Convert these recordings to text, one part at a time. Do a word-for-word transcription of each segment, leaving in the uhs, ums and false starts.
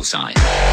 side.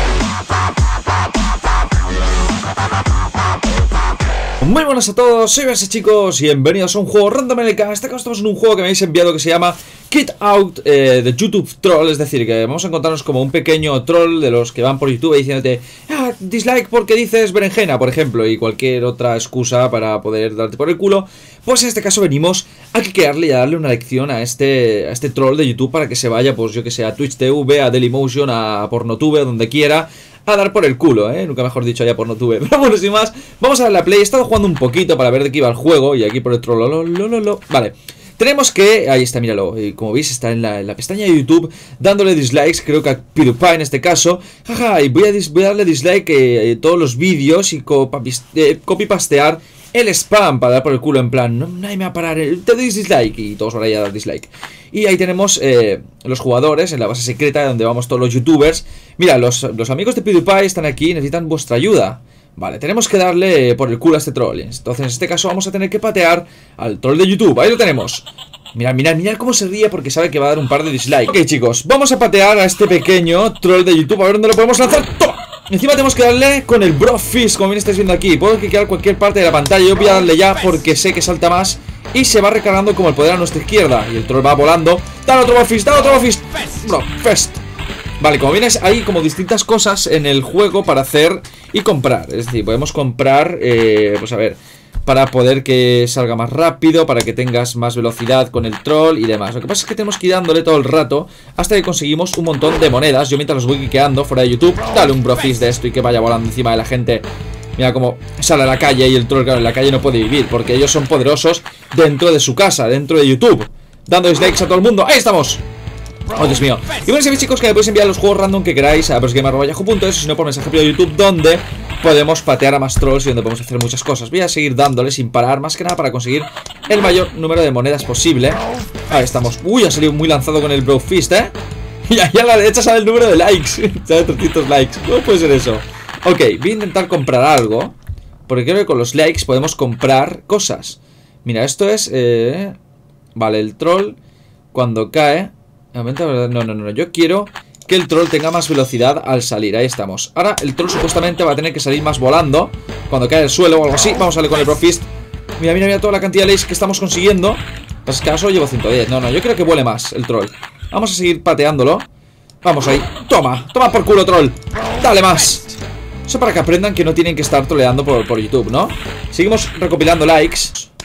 Muy buenas a todos, soy Verse, chicos, y bienvenidos a un juego random L K. En este caso estamos en un juego que me habéis enviado que se llama Kid Out eh, de YouTube Troll. Es decir, que vamos a encontrarnos como un pequeño troll de los que van por YouTube diciéndote ah, dislike porque dices berenjena, por ejemplo, y cualquier otra excusa para poder darte por el culo. Pues en este caso venimos a quiquearle y a darle una lección a este, a este troll de YouTube para que se vaya, pues yo que sé, a Twitch T V, a Dailymotion, a Pornotube, a donde quiera, a dar por el culo, ¿eh? Nunca mejor dicho, ya por no tuve. Pero bueno, sin más, vamos a darle a play. He estado jugando un poquito para ver de qué iba el juego. Y aquí por el troll, lo, lo, lo, lo. Vale, tenemos que... Ahí está, míralo. Y como veis, está en la, en la pestaña de YouTube dándole dislikes, creo que a PewDiePie en este caso. Jaja, y voy a, dis, voy a darle dislike eh, todos los vídeos y eh, copy-pastear el spam para dar por el culo en plan, no, nadie me va a parar, te doy dislike. Y todos van a ir a dar dislike. Y ahí tenemos eh, los jugadores en la base secreta donde vamos todos los youtubers. Mira, los, los amigos de PewDiePie están aquí y necesitan vuestra ayuda. Vale, tenemos que darle eh, por el culo a este troll. Entonces en este caso vamos a tener que patear al troll de YouTube. Ahí lo tenemos. Mirad, mirad, mirad cómo se ríe porque sabe que va a dar un par de dislikes. Ok, chicos, vamos a patear a este pequeño troll de YouTube. A ver dónde lo podemos lanzar. ¡Toma! Encima tenemos que darle con el Bro Fist, como bien estáis viendo aquí. Puedo clicar cualquier parte de la pantalla. Yo voy a darle ya porque sé que salta más y se va recargando como el poder a nuestra izquierda. Y el troll va volando. Dale otro Bro Fist, dale otro Bro Fist. Bro Fist. Vale, como vienes, hay como distintas cosas en el juego para hacer y comprar. Es decir, podemos comprar, eh, pues a ver, para poder que salga más rápido, para que tengas más velocidad con el troll y demás. Lo que pasa es que tenemos que ir dándole todo el rato hasta que conseguimos un montón de monedas. Yo mientras los voy quiqueando fuera de YouTube, dale un brofist de esto y que vaya volando encima de la gente. Mira cómo sale a la calle y el troll, claro, en la calle no puede vivir porque ellos son poderosos dentro de su casa, dentro de YouTube, dando dislikes a todo el mundo. ¡Ahí estamos! Oh, Dios mío. Y bueno, sabéis, chicos, que me podéis enviar los juegos random que queráis a versgamer arroba yahoo punto es, o si no por mensaje privado de YouTube, donde podemos patear a más trolls y donde podemos hacer muchas cosas. Voy a seguir dándole sin parar, más que nada para conseguir el mayor número de monedas posible. Ahí estamos. Uy, ha salido muy lanzado con el Bro Fist, ¿eh? Y ahí a la derecha sale el número de likes. Sale trescientos likes. ¿Cómo puede ser eso? Ok, voy a intentar comprar algo, porque creo que con los likes podemos comprar cosas. Mira, esto es... Eh... Vale, el troll cuando cae... No, no, no, no, yo quiero que el troll tenga más velocidad al salir. Ahí estamos. Ahora el troll supuestamente va a tener que salir más volando cuando cae al suelo o algo así. Vamos a darle con el Bro Fist. Mira, mira, mira toda la cantidad de likes que estamos consiguiendo. Pues es que ahora solo llevo ciento diez. No, no, yo creo que vuele más el troll. Vamos a seguir pateándolo. Vamos ahí. Toma, toma por culo, troll. Dale más. Eso para que aprendan que no tienen que estar troleando por, por YouTube, ¿no? Seguimos recopilando likes.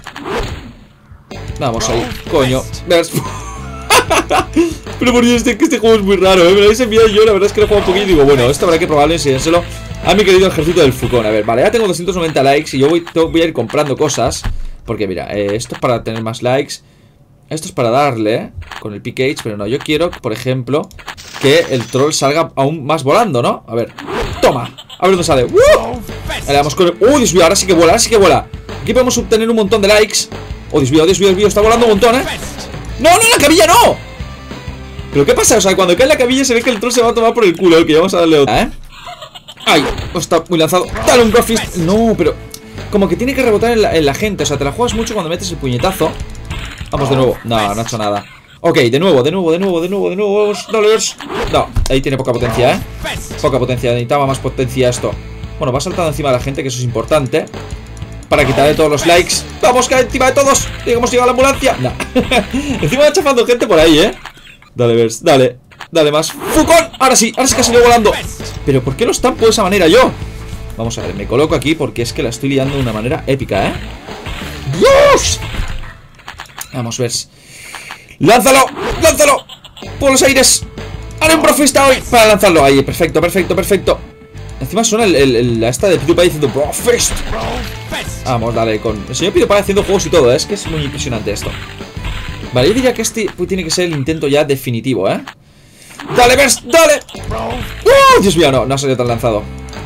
Vamos ahí, coño. Pero por Dios, este, que este juego es muy raro, ¿eh? Me lo habéis enviado yo, la verdad es que lo he jugado un poquito y digo, bueno, esto habrá que probarlo y enseñárselo a mi querido ejército del Fucón. A ver, vale, ya tengo doscientos noventa likes y yo voy, voy a ir comprando cosas. Porque mira, eh, esto es para tener más likes. Esto es para darle con el P K H, pero no, yo quiero, por ejemplo, que el troll salga aún más volando, ¿no? A ver, toma, a ver dónde sale. ¡Uh! Le damos con el... ¡Uh, Dios mío! Ahora sí que vuela, ahora sí que vuela. Aquí podemos obtener un montón de likes. ¡Oh, Dios mío, Dios mío, Dios mío! Está volando un montón, ¿eh? ¡No, no, la cabilla no! ¿Pero qué pasa? O sea, cuando cae la cabilla se ve que el troll se va a tomar por el culo. Ok, vamos a darle otra, ¿eh? ¡Ay! Oh, está muy lanzado. ¡Dale un Bro Fist! No, pero... Como que tiene que rebotar en la, en la gente. O sea, te la juegas mucho cuando metes el puñetazo. Vamos de nuevo. No, no ha hecho nada. Ok, de nuevo, de nuevo, de nuevo, de nuevo, de nuevo. Vamos, dale. No, ahí tiene poca potencia, ¿eh? Poca potencia, necesitaba más potencia esto. Bueno, va saltando encima de la gente, que eso es importante. Para quitarle todos los likes. ¡Vamos, cae encima de todos! Digamos, llega la ambulancia. No. Encima va chafando gente por ahí, ¿eh? Dale, Vers, dale. Dale más. ¡Fucón! Ahora sí, ahora sí que ha salido volando. Pero ¿por qué lo estampo de esa manera yo? Vamos a ver, me coloco aquí porque es que la estoy liando de una manera épica, ¿eh? ¡Dios! Vamos, Vers. ¡Lánzalo! ¡Lánzalo! ¡Por los aires! ¡Haré un profista hoy! Para lanzarlo. Ahí, perfecto, perfecto, perfecto. Encima suena el, el, el, la esta de PewDiePie diciendo Bro Fist. Vamos, dale, con el señor PewDiePie haciendo juegos y todo, ¿eh? Es que es muy impresionante esto. Vale, yo diría que este pues, tiene que ser el intento ya definitivo, ¿eh? ¡Dale, Vers! ¡Dale! ¡Uh! Dios mío, no, no ha salido tan lanzado.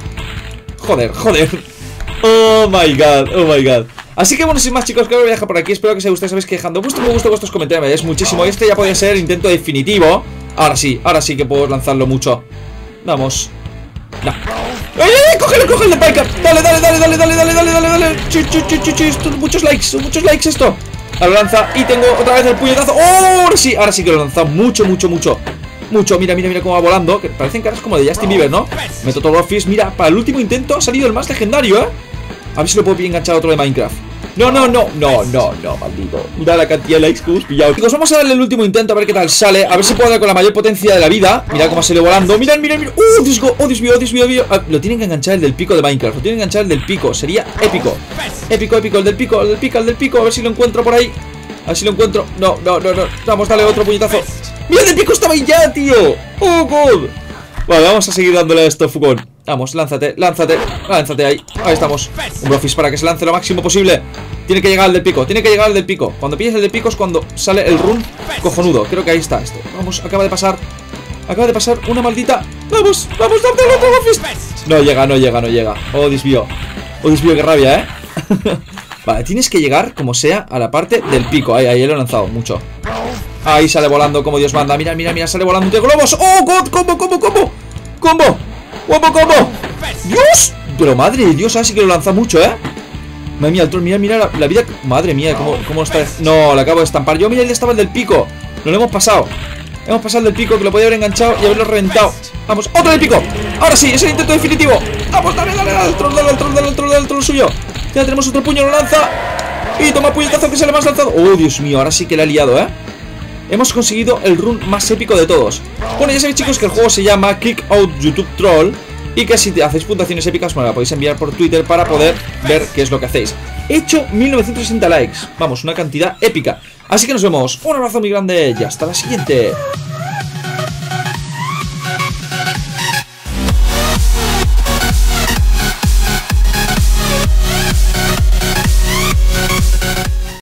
Joder, joder. Oh my god, oh my god. Así que bueno, sin más, chicos, creo que voy a dejar por aquí. Espero que os haya gustado, sabéis que dejando vuestro me gusta, vuestros comentarios me ayudáis muchísimo. Este ya podría ser el intento definitivo. Ahora sí, ahora sí que puedo lanzarlo mucho. Vamos. No. ¡Eh, eh! ¡Cógelo, cógelo, Piker! Dale, dale, dale, dale, dale, dale, dale, dale, dale. Chi, chi, chi, chi, chi. Esto, muchos likes, son muchos likes esto. Ahora lo lanza y tengo otra vez el puñetazo. ¡Oh! Ahora sí, ahora sí que lo he lanzado mucho, mucho, mucho. mucho. Mira, mira, mira cómo va volando. Que parecen caras como de Justin Bieber, ¿no? Meto todo Office. Mira, para el último intento ha salido el más legendario, ¿eh? A ver si lo puedo enganchar a otro de Minecraft. No, no, no, no, no, no, maldito. Mira la cantidad de likes que hemos pillado. Chicos, vamos a darle el último intento a ver qué tal sale. A ver si puedo dar con la mayor potencia de la vida. Mira cómo sale volando. Mirad, mirad, mirad. ¡Oh, Dios mío! ¡Oh, Dios mío! ¡Oh, Dios mío! mío! Ah, lo tienen que enganchar el del pico de Minecraft. Lo tienen que enganchar el del pico. Sería épico. Épico, épico. El del pico, el del pico, el del pico. A ver si lo encuentro por ahí. A ver si lo encuentro. No, no, no, no. Vamos, dale otro puñetazo. ¡Mira, el del pico estaba ahí ya, tío! ¡Oh, God! Vale, vamos a seguir dándole a esto, Fugón. Vamos, lánzate, lánzate, lánzate ahí. Ahí estamos. Un Brofist para que se lance lo máximo posible. Tiene que llegar al del pico, tiene que llegar al del pico. Cuando pilles el del pico es cuando sale el run cojonudo. Creo que ahí está este. Vamos, acaba de pasar. Acaba de pasar una maldita. Vamos, vamos, dame otro Brofist. No llega, no llega, no llega. Oh, desvío. Oh, desvío, qué rabia, eh. Vale, tienes que llegar como sea a la parte del pico. Ahí, ahí, lo he lanzado, mucho. Ahí sale volando como Dios manda. Mira, mira, mira, sale volando de globos. Oh, God, combo, combo, combo. Combo. ¡Combo, combo! ¡Dios! Pero madre de Dios, así que lo lanza mucho, ¿eh? Madre mía, el troll, mira, mira la, la vida. Madre mía, cómo, cómo está. No, la acabo de estampar. Yo, mira, él estaba el del pico. No lo hemos pasado. Hemos pasado el del pico, que lo podía haber enganchado y haberlo reventado. Vamos, otro del pico. Ahora sí, es el intento definitivo. Vamos, dale, dale, dale, al troll, dale, al troll, dale, al troll, dale, al troll suyo. Ya tenemos otro puño, lo lanza. Y toma puñetazo que se le más lanzado. Oh, Dios mío, ahora sí que le ha liado, ¿eh? Hemos conseguido el run más épico de todos. Bueno, ya sabéis, chicos, que el juego se llama Kick Out YouTube Troll. Y que si te hacéis puntuaciones épicas, me la podéis enviar por Twitter para poder ver qué es lo que hacéis. He hecho mil novecientos sesenta likes. Vamos, una cantidad épica. Así que nos vemos. Un abrazo muy grande y hasta la siguiente.